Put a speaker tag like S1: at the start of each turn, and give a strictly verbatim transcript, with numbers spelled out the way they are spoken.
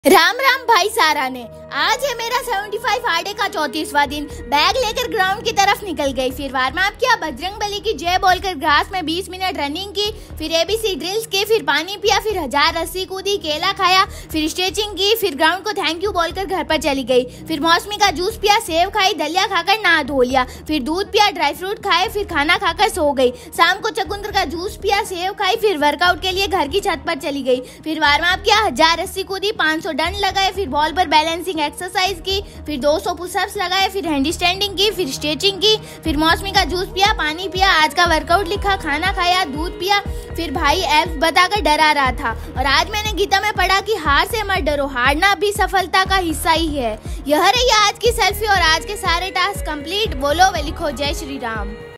S1: राम राम भाई सारा ने। आज है मेरा पचहत्तर हार्ड डे का चौंतीसवां दिन। बैग लेकर ग्राउंड की तरफ निकल गई। फिर वार्म अप किया, बजरंग बली की जय बोलकर ग्रास में बीस मिनट रनिंग की, फिर एबीसी ड्रिल्स की, फिर पानी पिया, फिर हजार रस्सी कूदी, केला खाया, फिर स्ट्रेचिंग की, फिर ग्राउंड को थैंक यू बोलकर घर पर चली गई। फिर मौसमी का जूस पिया, सेव खाई, दलिया खाकर नहा धो लिया, फिर दूध पिया, ड्राई फ्रूट खाए, फिर खाना खाकर सो गई। शाम को चकुंदर का जूस पिया, सेव खाई, फिर वर्कआउट के लिए घर की छत पर चली गई। फिर वार्म अप किया, हजार रस्सी कूदी, पाँच सौ डंड लगाए, फिर बॉल पर बैलेंसिंग एक्सरसाइज की, फिर दो सौ पुशअप्स लगाए, फिर हैंड स्टैंडिंग की, फिर स्ट्रेचिंग की, फिर मौसमी का जूस पिया, पानी पिया, आज का वर्कआउट लिखा, खाना खाया, दूध पिया। फिर भाई एप्स बताकर डरा रहा था। और आज मैंने गीता में पढ़ा कि हार से मत डरो, हारना भी सफलता का हिस्सा ही है। यह रही आज की सेल्फी और आज के सारे टास्क कंप्लीट। बोलो वे लिखो जय श्री राम।